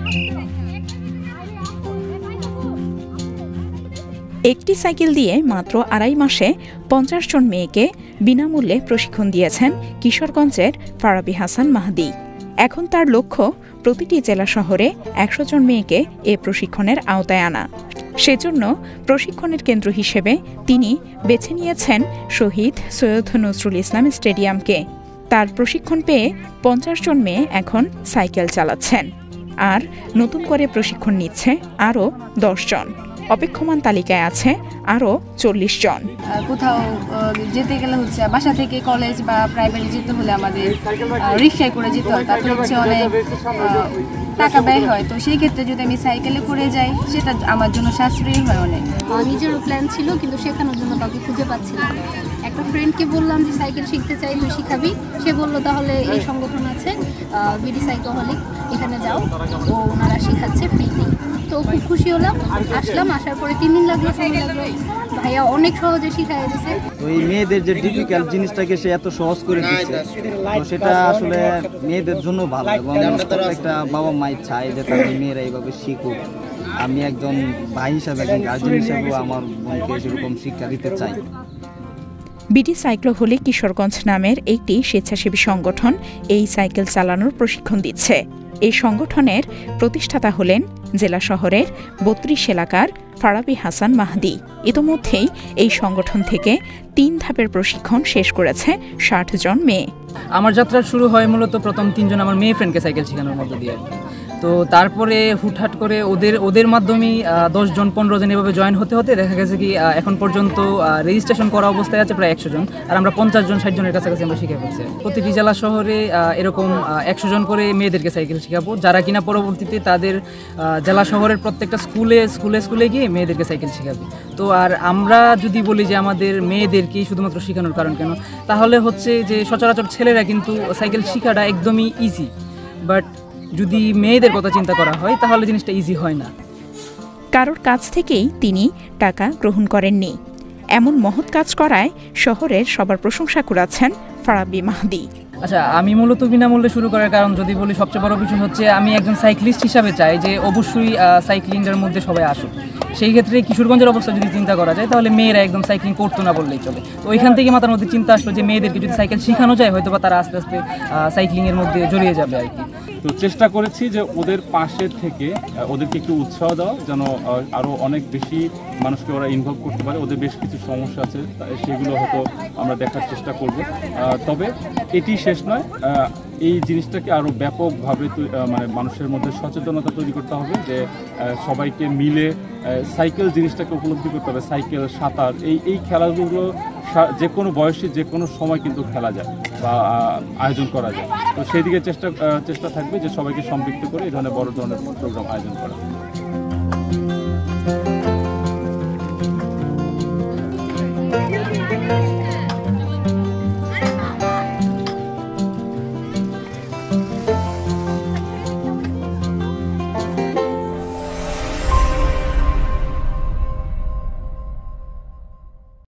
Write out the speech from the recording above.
একটি সাইকেল দিয়ে মাত্র ২.৫ মাসে ৫০ জন মেয়েকে বিনামূল্যে প্রশিক্ষণ দিয়েছেন কিশোরগঞ্জের ফারাবী হাসান মাহদি। এখন তার লক্ষ্য প্রতিটি জেলা শহরে ১০০ জন মেয়েকে এ প্রশিক্ষণের আওতায় আনা। সেজন্য প্রশিক্ষণের কেন্দ্র হিসেবে তিনি বেছে নিয়েছেন শহীদ সৈয়দ নজরুল ইসলাম স্টেডিয়ামকে। তার প্রশিক্ষণ পেয়ে ৫০ জন মেয়ে এখন সাইকেল চালাচ্ছেন, আর নতুন করে প্রশিক্ষণ নিচ্ছে আরও ১০ জন। অপেক্ষমান তালিকায় আছে আরও ৪০ জন। কোথাও যেতে গেলে হচ্ছে বাসা থেকে কলেজ বা প্রাইভেটে যেতে হলে আমাদের রিক্সায় করে যেতে হয়, তারপরে হচ্ছে অনেক টাকা ব্যয় হয়। তো সেই ক্ষেত্রে যদি আমি সাইকেলে করে যাই সেটা আমার জন্য সাশ্রয়ী হয় অনেক। নিজেরও প্ল্যান ছিল কিন্তু শেখানোর জন্য কাউকে খুঁজে পাচ্ছিলাম। একটা ফ্রেন্ডকে বললাম যে সাইকেল শিখতে চাই, তুই শিখাবি? সে বললো তাহলে এই সংগঠন আছে বিডি সাইকোহলিক, এখানে যাও, ও ওনারা শেখাচ্ছে ফ্রিতে। তো খুব খুশি হলাম, আসলাম। আসার পরে ৩ দিন লাগলো, সময় লাগলো, ভাইয়া অনেক সহজে শিখাই দিয়েছে। তো এই মেয়েদের যে ডিফিকাল্ট জিনিসটাকে সে এত সহজ করে দিচ্ছে, তো সেটা আসলে মেয়েদের জন্য ভালো। এবং একটা বাবা মায়ের চায় যে তাদের মেয়েরা এইভাবে শিখুক। আমি একজন ভাই হিসাবে, একজন গার্জিয়ান হিসাবেও আমার বোনকে সেরকম শিক্ষা দিতে চাই। বিডি সাইক্লোহলিক কিশোরগঞ্জ নামের একটি স্বেচ্ছাসেবী সংগঠন এই সাইকেল চালানোর প্রশিক্ষণ দিচ্ছে। এই সংগঠনের প্রতিষ্ঠাতা হলেন জেলা শহরের ৩২ এলাকার ফারাবী হাসান মাহদি। ইতোমধ্যেই এই সংগঠন থেকে ৩ ধাপের প্রশিক্ষণ শেষ করেছে ৬০ জন মেয়ে। আমার যাত্রা শুরু হয় মূলত প্রথম ৩ জন আমার মেয়ে ফ্রেন্ডকে সাইকেল শেখানোর মধ্য দিয়ে। তো তারপরে হুটহাট করে ওদের মাধ্যমেই ১০ জন ১৫ জন এভাবে জয়েন হতে হতে দেখা গেছে কি এখন পর্যন্ত রেজিস্ট্রেশন করা অবস্থায় আছে প্রায় ১০০ জন, আর আমরা ৫০ জন ৬০ জনের কাছাকাছি আমরা শিখে ফেলছি। প্রতিটি জেলা শহরে এরকম ১০০ জন করে মেয়েদেরকে সাইকেল শেখাবো, যারা কিনা পরবর্তীতে তাদের জেলা শহরের প্রত্যেকটা স্কুলে গিয়ে মেয়েদেরকে সাইকেল শেখাবে। তো আর আমরা যদি বলি যে আমাদের মেয়েদেরকেই শুধুমাত্র শেখানোর কারণ কেন, তাহলে হচ্ছে যে সচরাচর ছেলেরা কিন্তু সাইকেল শেখাটা একদমই ইজি, বাট যদি মেয়েদের কথা চিন্তা করা হয় তাহলে জিনিসটা ইজি হয় না। কারোর কাছ থেকেই তিনি টাকা গ্রহণ করেননি। এমন মহৎ কাজ করায় শহরের সবার প্রশংসা কুড়াচ্ছেন ফারাবী মাহদি। আচ্ছা, আমি মূলত বিনামূল্যে শুরু করার কারণ যদি বলি, সবচেয়ে বড় বিষয় হচ্ছে আমি একজন সাইক্লিস্ট হিসাবে চাই যে অবশ্যই সাইক্লিংয়ের মধ্যে সবাই আসুক। সেই ক্ষেত্রে কিশোরগঞ্জের অবস্থা যদি চিন্তা করা যায় তাহলে মেয়েরা একদম সাইক্লিং করতো না বললেই চলে। তো ওইখান থেকে মাথার মধ্যে চিন্তা আসলো যে মেয়েদেরকে যদি সাইকেল শেখানো যায় হয়তো বা তারা আস্তে আস্তে সাইক্লিংয়ের মধ্যে জড়িয়ে যাবে আর কি। তো চেষ্টা করেছি যে ওদের পাশে থেকে ওদেরকে একটু উৎসাহ দেওয়া, যেন আরও অনেক বেশি মানুষকে ওরা ইনভলভ করতে পারে। ওদের বেশ কিছু সমস্যা আছে, সেগুলো হয়তো আমরা দেখার চেষ্টা করব। তবে এটি শেষ নয়, এই জিনিসটাকে আরও ব্যাপকভাবে মানে মানুষের মধ্যে সচেতনতা তৈরি করতে হবে যে সবাইকে মিলে সাইকেল জিনিসটাকে উপলব্ধি করতে হবে। সাইকেল, সাঁতার, এই খেলাধুলো যে কোনো বয়সে যে কোনো সময় কিন্তু খেলা যায় বা আয়োজন করা যায়। তো সেই দিকে চেষ্টা থাকবে যে সবাইকে সম্পৃক্ত করে এই ধরনের বড় ধরনের প্রোগ্রাম আয়োজন করা।